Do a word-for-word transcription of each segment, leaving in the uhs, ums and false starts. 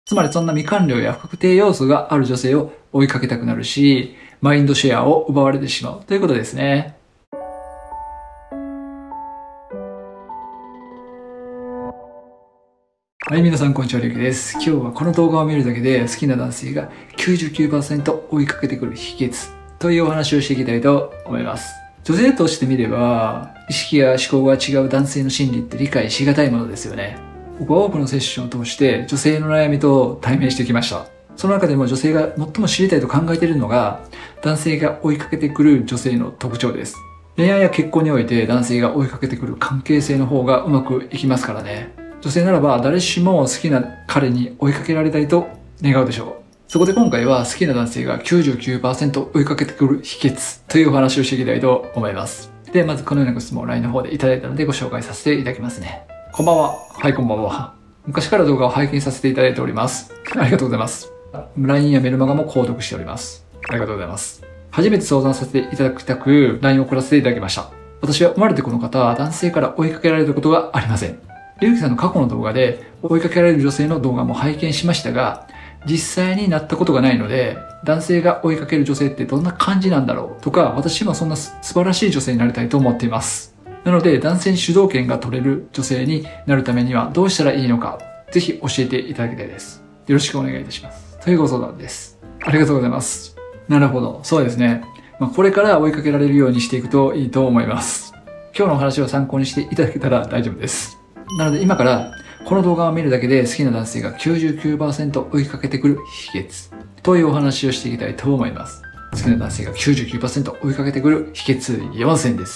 つまりそんな未完了や不確定要素がある女性を追いかけたくなるし、マインドシェアを奪われてしまうということですね。はい、皆さんこんにちは、りゅうきです。今日はこの動画を見るだけで好きな男性が きゅうじゅうきゅうパーセント 追いかけてくる秘訣というお話をしていきたいと思います。女性としてみれば、意識や思考が違う男性の心理って理解しがたいものですよね。僕は多くのセッションを通して女性の悩みと対面してきました。その中でも女性が最も知りたいと考えているのが、男性が追いかけてくる女性の特徴です。恋愛や結婚において男性が追いかけてくる関係性の方がうまくいきますからね。女性ならば誰しも好きな彼に追いかけられたいと願うでしょう。そこで今回は好きな男性が きゅうじゅうきゅうパーセント 追いかけてくる秘訣というお話をしていきたいと思います。で、まずこのようなご質問を ライン の方でいただいたのでご紹介させていただきますね。こんばんは。はい、こんばんは。昔から動画を拝見させていただいております。ありがとうございます。ライン やメルマガも購読しております。ありがとうございます。初めて相談させていただきたく ライン を送らせていただきました。私は生まれてこの方は男性から追いかけられたことがありません。りゅうきさんの過去の動画で追いかけられる女性の動画も拝見しましたが、実際になったことがないので、男性が追いかける女性ってどんな感じなんだろうとか、私もそんな素晴らしい女性になりたいと思っています。なので、男性に主導権が取れる女性になるためにはどうしたらいいのか、ぜひ教えていただきたいです。よろしくお願いいたします。というご相談です。ありがとうございます。なるほど。そうですね。まあ、これから追いかけられるようにしていくといいと思います。今日のお話を参考にしていただけたら大丈夫です。なので今からこの動画を見るだけで好きな男性が きゅうじゅうきゅうパーセント 追いかけてくる秘訣というお話をしていきたいと思います。好きな男性が きゅうじゅうきゅうパーセント 追いかけてくる秘訣よんせんです。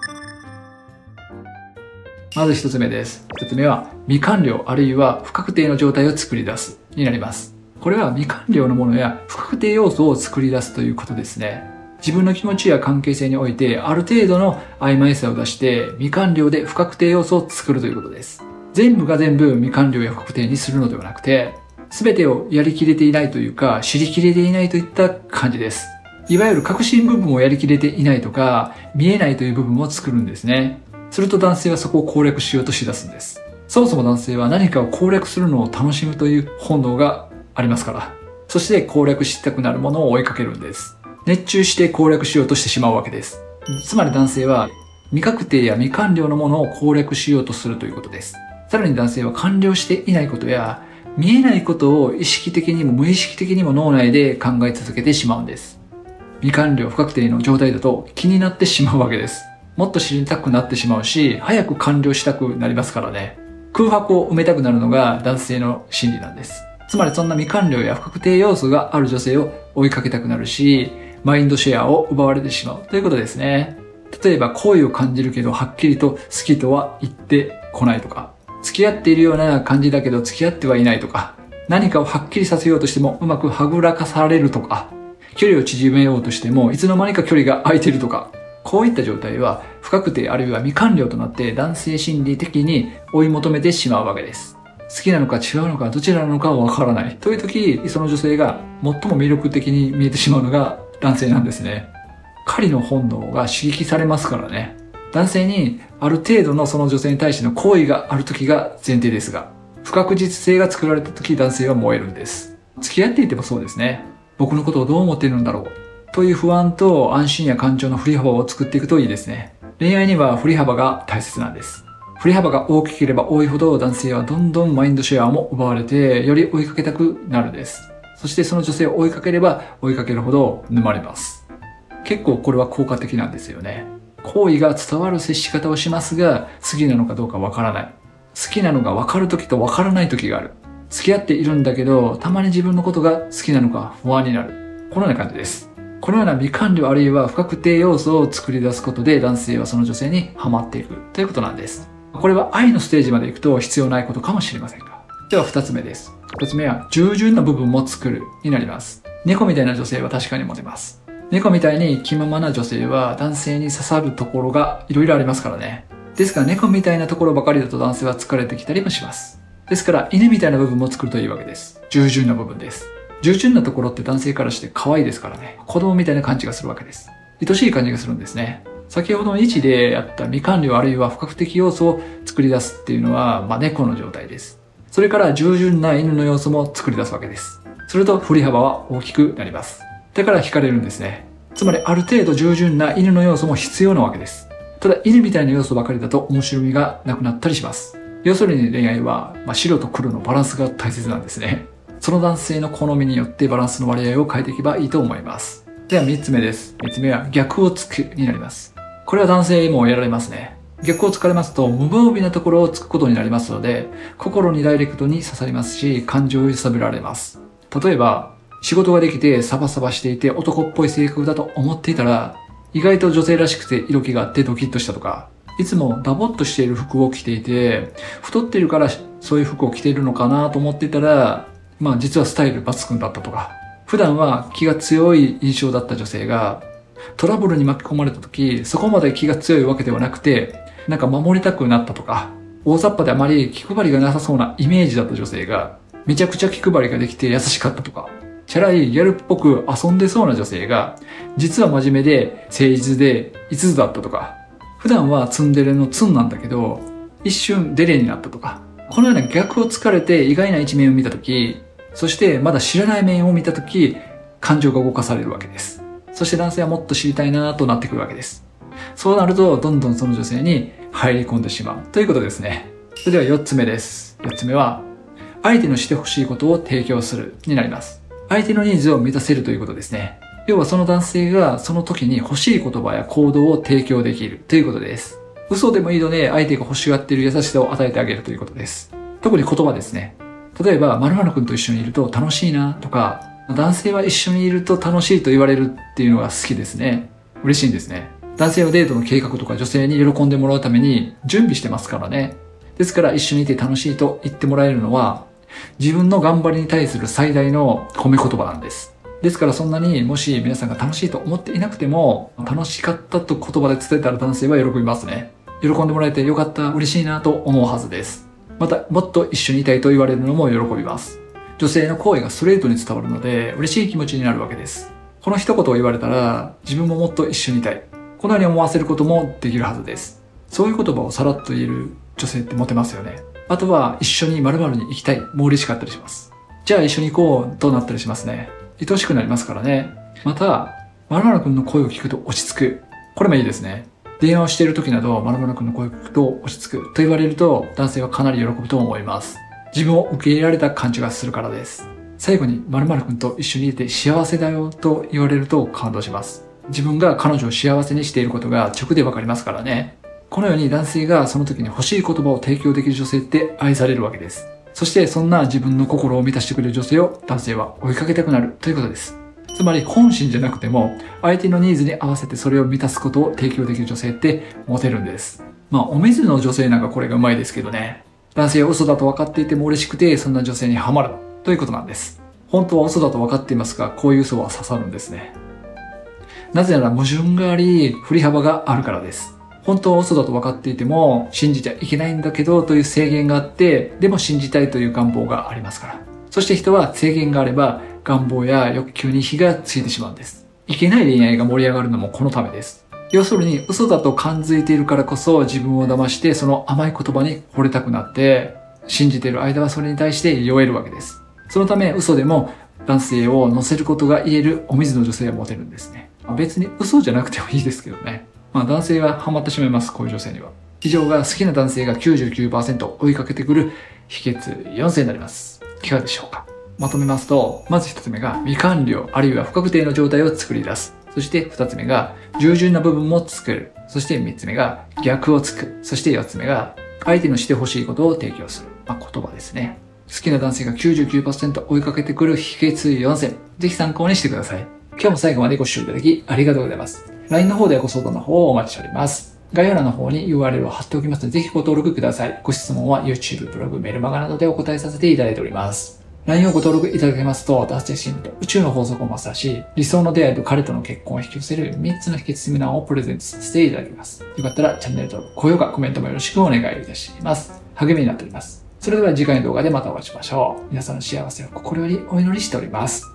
まず一つ目です。一つ目は未完了あるいは不確定の状態を作り出すになります。これは未完了のものや不確定要素を作り出すということですね。自分の気持ちや関係性においてある程度の曖昧さを出して未完了で不確定要素を作るということです。全部が全部未完了や不確定にするのではなくて、全てをやりきれていないというか知りきれていないといった感じです。いわゆる核心部分をやりきれていないとか見えないという部分を作るんですね。すると男性はそこを攻略しようとしだすんです。そもそも男性は何かを攻略するのを楽しむという本能がありますから。そして攻略したくなるものを追いかけるんです。熱中して攻略しようとしてしまうわけです。つまり男性は未確定や未完了のものを攻略しようとするということです。さらに男性は完了していないことや見えないことを意識的にも無意識的にも脳内で考え続けてしまうんです。未完了不確定の状態だと気になってしまうわけです。もっと知りたくなってしまうし、早く完了したくなりますからね。空白を埋めたくなるのが男性の心理なんです。つまりそんな未完了や不確定要素がある女性を追いかけたくなるし、マインドシェアを奪われてしまうということですね。例えば好意を感じるけどはっきりと好きとは言ってこないとか、付き合っているような感じだけど付き合ってはいないとか、何かをはっきりさせようとしてもうまくはぐらかされるとか、距離を縮めようとしてもいつの間にか距離が空いているとか、こういった状態は不確定あるいは未完了となって男性心理的に追い求めてしまうわけです。好きなのか違うのかどちらなのかはわからないという時、その女性が最も魅力的に見えてしまうのが男性なんですね。狩りの本能が刺激されますからね。男性にある程度のその女性に対しての好意がある時が前提ですが、不確実性が作られた時男性は燃えるんです。付き合っていてもそうですね。僕のことをどう思っているんだろうという不安と安心や感情の振り幅を作っていくといいですね。恋愛には振り幅が大切なんです。振り幅が大きければ多いほど男性はどんどんマインドシェアも奪われてより追いかけたくなるんです。そしてその女性を追いかければ追いかけるほど沼まれます。結構これは効果的なんですよね。好意が伝わる接し方をしますが、好きなのかどうかわからない。好きなのがわかる時とわからない時がある。付き合っているんだけど、たまに自分のことが好きなのか不安になる。このような感じです。このような未完了あるいは不確定要素を作り出すことで男性はその女性にハマっていくということなんです。これは愛のステージまで行くと必要ないことかもしれませんが。では二つ目です。二つ目は従順な部分も作るになります。猫みたいな女性は確かにモテます。猫みたいに気ままな女性は男性に刺さるところがいろいろありますからね。ですから猫みたいなところばかりだと男性は疲れてきたりもします。ですから犬みたいな部分も作るといいわけです。従順な部分です。従順なところって男性からして可愛いですからね。子供みたいな感じがするわけです。愛しい感じがするんですね。先ほどのいちでやった未完了あるいは不確定要素を作り出すっていうのは、まあ、猫の状態です。 それから従順な犬の要素も作り出すわけです。すると振り幅は大きくなります。だから惹かれるんですね。つまりある程度従順な犬の要素も必要なわけです。ただ犬みたいな要素ばかりだと面白みがなくなったりします。要するに恋愛は、まあ、白と黒のバランスが大切なんですね。その男性の好みによってバランスの割合を変えていけばいいと思います。ではみっつめです。みっつめは逆をつくになります。これは男性もやられますね。逆をつかれますと無防備なところをつくことになりますので、心にダイレクトに刺さりますし、感情を揺さぶられます。例えば、仕事ができてサバサバしていて男っぽい性格だと思っていたら、意外と女性らしくて色気があってドキッとしたとか、いつもダボっとしている服を着ていて、太っているからそういう服を着ているのかなと思っていたら、まあ実はスタイル抜群だったとか、普段は気が強い印象だった女性が、トラブルに巻き込まれた時、そこまで気が強いわけではなくて、なんか守りたくなったとか、大雑把であまり気配りがなさそうなイメージだった女性が、めちゃくちゃ気配りができて優しかったとか、チャラいギャルっぽく遊んでそうな女性が、実は真面目で誠実で一途だったとか、普段はツンデレのツンなんだけど、一瞬デレになったとか、このような逆をつかれて意外な一面を見たとき、そしてまだ知らない面を見たとき、感情が動かされるわけです。そして男性はもっと知りたいなとなってくるわけです。そうなると、どんどんその女性に入り込んでしまうということですね。それではよっつめです。よっつめは、相手のしてほしいことを提供するになります。相手のニーズを満たせるということですね。要はその男性がその時に欲しい言葉や行動を提供できるということです。嘘でもいいので相手が欲しがっている優しさを与えてあげるということです。特に言葉ですね。例えば、〇〇くんと一緒にいると楽しいなとか、男性は一緒にいると楽しいと言われるっていうのが好きですね。嬉しいんですね。男性はデートの計画とか女性に喜んでもらうために準備してますからね。ですから一緒にいて楽しいと言ってもらえるのは自分の頑張りに対する最大の褒め言葉なんです。ですからそんなにもし皆さんが楽しいと思っていなくても楽しかったと言葉で伝えたら男性は喜びますね。喜んでもらえてよかった、嬉しいなと思うはずです。またもっと一緒にいたいと言われるのも喜びます。女性の行為がストレートに伝わるので嬉しい気持ちになるわけです。この一言を言われたら自分ももっと一緒にいたい。このように思わせることもできるはずです。そういう言葉をさらっと言える女性ってモテますよね。あとは一緒に〇〇に行きたいも嬉しかったりします。じゃあ一緒に行こうとなったりしますね。愛しくなりますからね。また、〇〇くんの声を聞くと落ち着く。これもいいですね。電話をしている時など〇〇くんの声を聞くと落ち着くと言われると男性はかなり喜ぶと思います。自分を受け入れられた感じがするからです。最後に〇〇くんと一緒にいて幸せだよと言われると感動します。自分が彼女を幸せにしていることが直でわかりますからね。このように男性がその時に欲しい言葉を提供できる女性って愛されるわけです。そしてそんな自分の心を満たしてくれる女性を男性は追いかけたくなるということです。つまり本心じゃなくても相手のニーズに合わせてそれを満たすことを提供できる女性ってモテるんです。まあお水の女性なんかこれがうまいですけどね。男性は嘘だと分かっていても嬉しくてそんな女性にハマるということなんです。本当は嘘だと分かっていますがこういう嘘は刺さるんですね。なぜなら矛盾があり振り幅があるからです。本当は嘘だと分かっていても信じちゃいけないんだけどという制限があってでも信じたいという願望がありますから。そして人は制限があれば願望や欲求に火がついてしまうんです。いけない恋愛が盛り上がるのもこのためです。要するに嘘だと感づいているからこそ自分を騙してその甘い言葉に惚れたくなって信じている間はそれに対して酔えるわけです。そのため嘘でも男性を乗せることが言えるお水の女性はモテるんですね。別に嘘じゃなくてもいいですけどね。まあ男性はハマってしまいます、こういう女性には。以上が好きな男性が きゅうじゅうきゅうパーセント 追いかけてくる秘訣よん選になります。いかがでしょうか。まとめますと、まず一つ目が未完了あるいは不確定の状態を作り出す。そして二つ目が従順な部分も作る。そして三つ目が逆をつく。そして四つ目が相手のしてほしいことを提供する。まあ言葉ですね。好きな男性が きゅうじゅうきゅうパーセント 追いかけてくる秘訣よん選。ぜひ参考にしてください。今日も最後までご視聴いただきありがとうございます。ライン の方ではご相談の方をお待ちしております。概要欄の方に ユーアールエル を貼っておきますので、ぜひご登録ください。ご質問は YouTube、ブログ、メルマガなどでお答えさせていただいております。ライン をご登録いただけますと、脱線心と宇宙の法則をマスターし、理想の出会いと彼との結婚を引き寄せるみっつの秘訣セミナーをプレゼントさせていただきます。よかったらチャンネル登録、高評価、コメントもよろしくお願いいたします。励みになっております。それでは次回の動画でまたお会いしましょう。皆さんの幸せを心よりお祈りしております。